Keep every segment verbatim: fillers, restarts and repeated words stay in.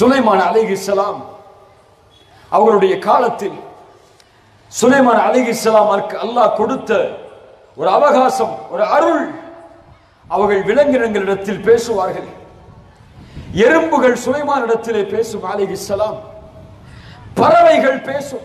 சுலைமான் அலைஹிஸ்ஸலாம் அவர்களுடைய காலத்தில் சுலைமான் அலைஹிஸ்ஸலாம் அல்லாஹ் கொடுத்த ஒரு அவகாசம், ஒரு அருள். அவர்கள் விலங்கினங்களிடத்தில் பேசுவார்கள். எறும்புகள் சுலைமான் இடத்திலே பேசும் அலைஹிஸ்ஸலாம். பறவைகள் பேசும்.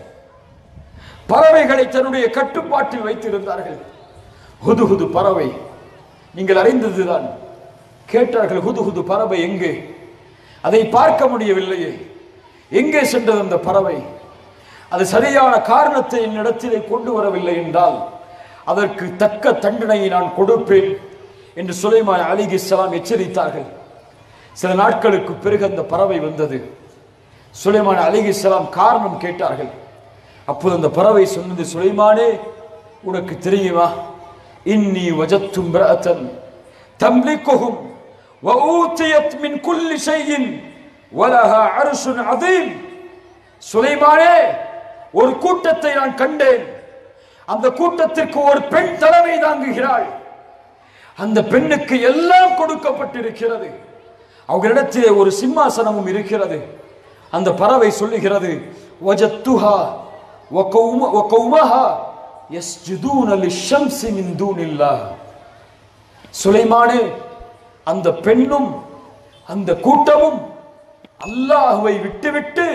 பறவைகளை தன்னுடைய கட்டுப்பாட்டில் வைத்திருந்தார்கள். ஹுதுஹுது பறவை நீங்கள் அறிந்ததுதான். கேட்டார்கள், ஹுதுஹுது பறவை எங்கே? அதை பார்க்க முடியவில்லையே, எங்கே சென்றது அந்த பறவை? அது சரியான காரணத்தை என்னிடத்திலே கொண்டு வரவில்லை என்றால் அதற்கு தக்க தண்டனையை நான் கொடுப்பேன் என்று சுலைமான் அலைஹிஸ்ஸலாம் எச்சரித்தார்கள். சில நாட்களுக்கு பிறகு அந்த பறவை வந்தது. சுலைமான் அலைஹிஸ்ஸலாம் காரணம் கேட்டார்கள். அப்போது அந்த பறவை சொன்னது, சுலைமானே, உனக்கு தெரியுமா, இன்னி வஜத்து இம்ரஅத்தன் தம்லிகுஹும் வ ஊதியத் மின் குல்லி ஷைஇன் வலஹா அர்ஷுன் அதீம். சுலைமானே, ஒரு கூட்டத்தை நான் கண்டேன். அந்த கூட்டத்திற்கு ஒரு பெண் தலைமை தாங்குகிறாள். அந்த பெண்ணுக்கு எல்லாம் கொடுக்கப்பட்டிருக்கிறது. அவர்களிடத்திலே ஒரு சிம்மாசனமும் இருக்கிறது. அந்த பறவை சொல்லுகிறது, வஜத்துஹா வ கௌமஹா யஸ்ஜுதூன லிஷம்ஸி மின் தூனில்லாஹ். சுலைமானே, அந்த பெண்ணும் அந்த கூட்டமும் அல்லாஹ்வை விட்டுவிட்டு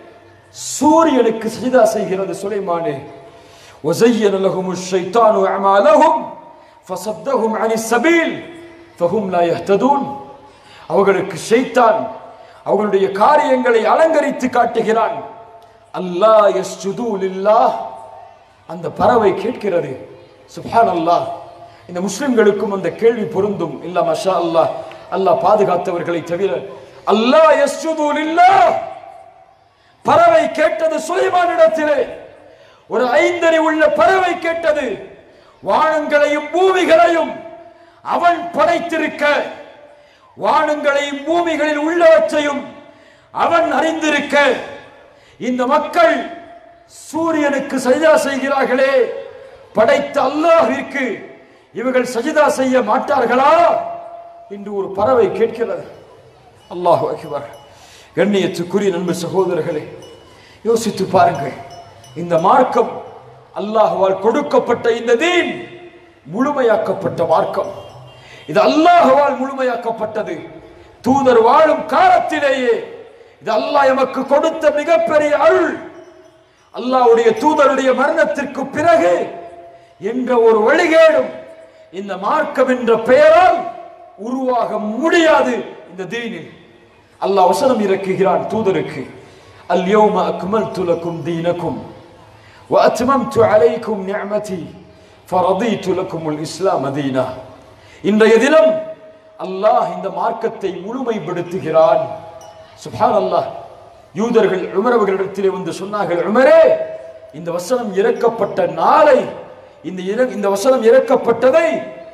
சூரியனுக்கு சஜிதா செய்கிறது. சுலைமானே, வஸய்யன லஹுமுஷ் ஷைத்தானு அமாலஹும் ஃபஸத்தஹும் அனிஸ் ஸபீல் ஃபஹும் லா யஹ்ததூன். அவர்களுக்கு ஷைத்தான் அவர்களுடைய காரியங்களை அலங்கரித்து காட்டுகிறான். அல்லாஹ் யஸ்ஜுது லில்லாஹ். அந்த பறவை கேட்கிறது. சுப்ஹானல்லாஹ். இந்த முஸ்லிம்களுக்கும் அந்த கேள்வி பொருந்தும். இல்ல மாஷா அல்லாஹ், அல்லாஹ் பாதுகாத்தவர்களை தவிர. அல்லாஹ் யஸ்ஜுது லில்லாஹ். பறவை கேட்டது சுலைமானிடத்திலே. ஒரு ஐந்தறி உள்ள பறவை கேட்டது. வானங்களையும் பூமிகளையும் அவன் படைத்திருக்க, வானங்களையும் பூமிகளில் உள்ளவற்றையும் அவன் அறிந்திருக்க, இந்த மக்கள் சூரியனுக்கு சஜிதா செய்கிறார்களே, படைத்த அல்லாஹ்விற்கு இவர்கள் சஜிதா செய்ய மாட்டார்களா என்று ஒரு பறவை கேட்கிறது. அல்லாஹு அக்பர். கண்ணியத்துக்குரிய நண்பு சகோதரர்களே, யோசித்து பாருங்கள். இந்த மார்க்கம், அல்லாஹ்வால் கொடுக்கப்பட்ட இந்த தீன் முழுமையாக்கப்பட்ட மார்க்கம். இது அல்லாஹ்வால் முழுமையாக்கப்பட்டது. தூதர் வாழும் காலத்திலேயே இது அல்லாஹ் எமக்கு கொடுத்த மிகப்பெரிய அருள். அல்லாஹ்வுடைய தூதருடைய மரணத்திற்கு பிறகு என்ற ஒரு வழிகேடும் இந்த மார்க்கம் என்ற பெயரால் உருவாக முடியாது. இந்த தீனில் அல்லாஹ் வசனம் இறக்குகிறான் தூதருக்கு, அல் யௌம அக்மல்து லக்கும் தீனக்கும் வ அத்மம்து அலைக்கும் நிஅமதி ஃபரதீது லக்குமுல் இஸ்லாம் தீனா. இன்றைய தினம் அல்லாஹ் இந்த மார்க்கத்தை முழுமைப்படுத்துகிறான். சுப்ஹானல்லாஹ். யூதர்கள் உமர் அவர்களிடத்திலே வந்து சொன்னார்கள், உமரே, இந்த வசனம் இறக்கப்பட்ட நாளை, இந்த இந்த வசனம் இறக்கப்பட்டதை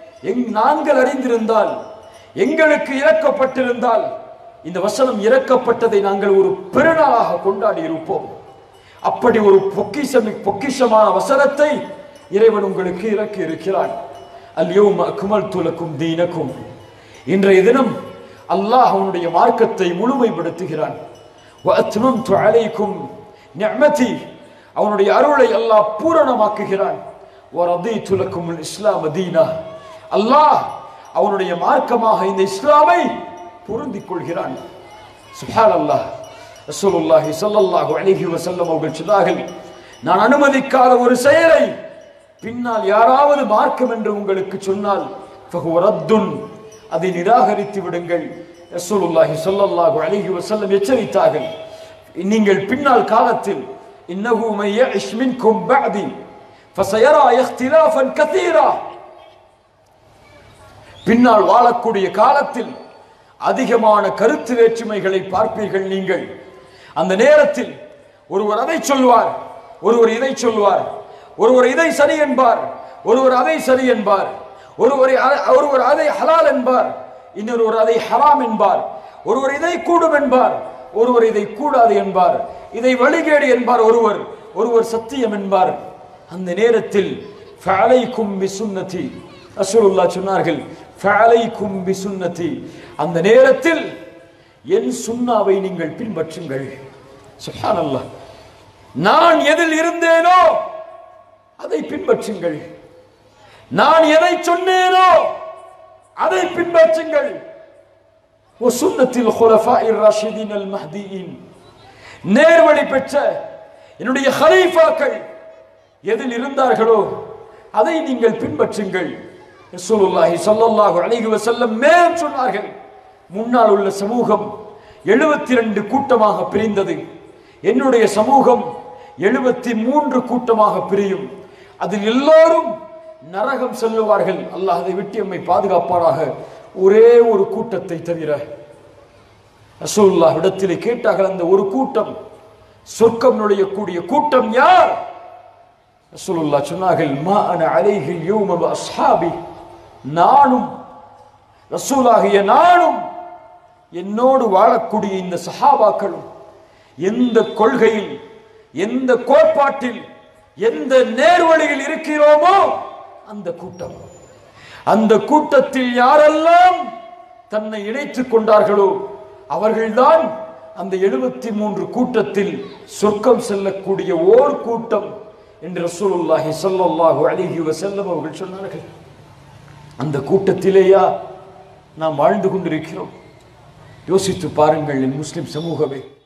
நாங்கள் அறிந்திருந்தால், எங்களுக்கு இறக்கப்பட்டிருந்தால், இந்த வசனம் இறக்கப்பட்டதை நாங்கள் ஒரு பெருநாளாக கொண்டாடி இருப்போம். அப்படி ஒரு பொக்கிஷம் பொக்கிஷமான வசனத்தை இறைவன் உங்களுக்கு இறக்கி இருக்கிறான். அல் யௌம அக்மல்து லக்கும் தீனக்கும். இன்றைய தினம் அல்லாஹ் அவனுடைய மார்க்கத்தை முழுமைப்படுத்துகிறான். வ அத்மம்து அலைக்கும் நிஅமதி. அவனுடைய அருளை அல்லாஹ் பூரணமாக்குகிறான். வ ரதீது லக்குமுல் இஸ்லாம் தீனா. அல்லாஹ் அவனுடைய மார்க்கமாக இந்த இஸ்லாமை பொருந்திக் கொள்கிறான். சுப்ஹானல்லாஹ். ரசூலுல்லாஹி ஸல்லல்லாஹு அலைஹி வஸல்லம் அவர்கள் சொன்னார்கள், நான் அனுமதிக்காத ஒரு செயலை பின்னால் யாராவது மார்க்கம் என்று உங்களுக்கு சொன்னால் ஃபஹுவ ரத்துன், அதை நிராகரித்து விடுங்கள். ரசூலுல்லாஹி ஸல்லல்லாஹு அலைஹி வஸல்லம் எச்சரித்தார்கள், நீங்கள் பின்னால் காலத்தில் இன்னஹு மை யஇஷ் மின்கும் பஅதி ஃபஸயரா இக்திலாஃபன் கதீரா, பின்னால் வாழக்கூடிய காலத்தில் அதிகமான கருத்து வேற்றுமைகளை பார்ப்பீர்கள் நீங்கள். அந்த நேரத்தில் ஒருவர் அதை சொல்வார், ஒருவர் இதை சொல்வார், ஒருவர் இதை சரி என்பார், ஒருவர் அதை சரி என்பார், ஒருவர் ஒருவர் அதை ஹலால் என்பார், இன்னொருவர் அதை ஹராம் என்பார், ஒருவர் இதை கூடும் என்பார், ஒருவர் இதை கூடாது என்பார், இதை வழிகேடு என்பார் ஒருவர், ஒருவர் சத்தியம் என்பார். அந்த நேரத்தில் ஃபஅலைக்கும் பிசுன்னதி, ரசூலுல்லாஹ் சொன்னார்கள், ஃபஅலைக்கும் பிசுன்னதி, அந்த நேரத்தில் என் சுன்னாவை நீங்கள் பின்பற்றுங்கள். சுப்ஹானல்லாஹ். நான் எதில் இருந்தேனோ அதை பின்பற்றுங்கள், நான் எதை சொன்னேனோ அதை பின்பற்றுங்கள். வசுன்னத்தில் குலஃபாஇர் ராஷிதீன் அல் மஹ்தியின், நேர்வழி பெற்ற என்னுடைய ஹலீஃபாக்கள் எதில் இருந்தார்களோ அதை நீங்கள் பின்பற்றுங்கள். ரசூலுல்லாஹி ஸல்லல்லாஹு அலைஹி வஸல்லம் மேலும் சொன்னார்கள், முன்னால் உள்ள சமூகம் எழுபத்தி இரண்டு கூட்டமாக பிரிந்தது, என்னுடைய சமூகம் எழுபத்தி மூன்று கூட்டமாக பிரியும், அதில் எல்லோரும் நரகம் செல்லுவார்கள். அல்லாஹ் அதை விட்டு நம்மை பாதுகாப்பாராக. ஒரே ஒரு கூட்டத்தை தவிர. ரசூலுல்லாஹ் இடத்திலே கேட்டார்கள், அந்த ஒரு கூட்டம், சொர்க்கம் நுழையக்கூடிய கூட்டம் யார்? ரசூலுல்லாஹ் சொன்னார்கள், மா அன அலைஹில் யௌம வ அஸ்ஹாபி, நானும் ரசூலாகிய நானும் என்னோடு வாழக்கூடிய இந்த சஹாபாக்களும் எந்த கொள்கையில், எந்த கோட்பாட்டில், எந்த நேர்வழியில் இருக்கிறோமோ அந்த கூட்டம். அந்த கூட்டத்தில் யாரெல்லாம் தன்னை இணைத்துக் கொண்டார்களோ அவர்கள்தான் அந்த எழுபத்தி மூன்று கூட்டத்தில் சொர்க்கம் செல்லக்கூடிய ஓர் கூட்டம் என்று ரசூலுல்லாஹி ஸல்லல்லாஹு அலைஹி வஸல்லம் அவர்கள் சொன்னார்கள். அந்த கூட்டத்திலேயா நாம் வாழ்ந்து கொண்டிருக்கிறோம்? யோசித்து பாருங்கள் என் முஸ்லிம் சமூகமே.